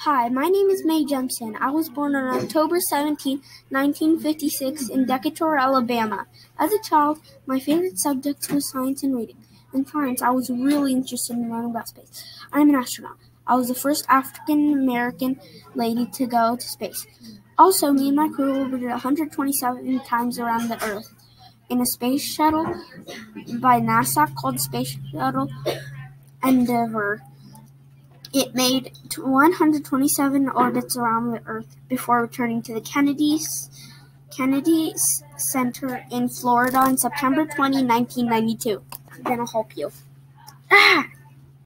Hi, my name is Mae Jansen. I was born on October 17, 1956 in Decatur, Alabama. As a child, my favorite subjects were science and reading. In science, I was really interested in learning about space. I'm an astronaut. I was the first African-American lady to go to space. Also, me and my crew orbited 127 times around the Earth in a space shuttle by NASA called Space Shuttle Endeavour. It made 127 orbits around the Earth before returning to the Kennedy Center in Florida on September 20, 1992. I'm gonna help you.